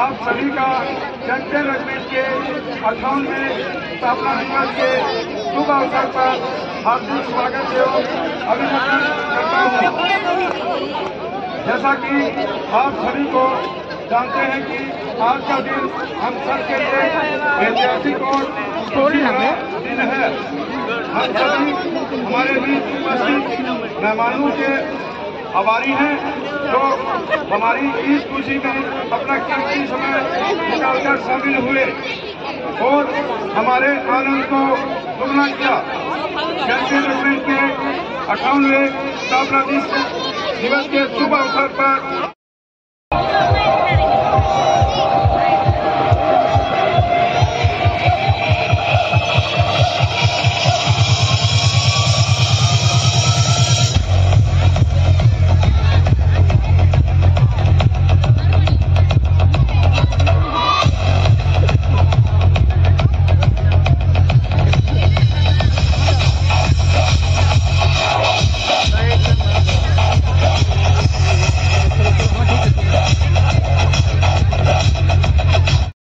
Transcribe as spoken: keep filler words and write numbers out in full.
आप सभी का चैंपियन रेजिमेंट के अट्ठावनवें स्थापना दिवस के शुभ अवसर पर हार्दिक स्वागत एवं अभिनंदन करता हूँ। जैसा कि आप सभी को जानते हैं कि आज का दिन हम सब के लिए ऐतिहासिक और खुशी का दिन है। हम सभी हमारे बीच उपस्थित मेहमानों के आभारी हैं जो हमारी इस खुशी में अपना कीमती समय निकालकर शामिल हुए और हमारे आनंद को दुगना किया। चैंपियन रेजिमेंट के अट्ठावनवें स्थापना दिवस के शुभ अवसर पर